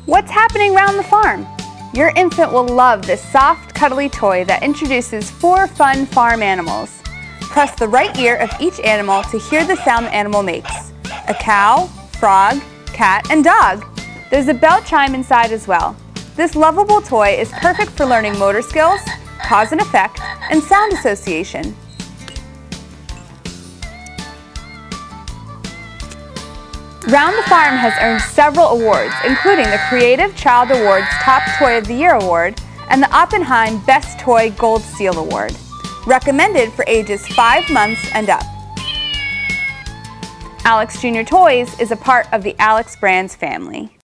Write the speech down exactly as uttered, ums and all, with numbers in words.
What's happening around the farm? Your infant will love this soft, cuddly toy that introduces four fun farm animals. Press the right ear of each animal to hear the sound the animal makes. A cow, frog, cat, and dog. There's a bell chime inside as well. This lovable toy is perfect for learning motor skills, cause and effect, and sound association. Round the Farm has earned several awards, including the Creative Child Awards Top Toy of the Year Award and the Oppenheim Best Toy Gold Seal Award. Recommended for ages five months and up. Alex Junior Toys is a part of the Alex Brands family.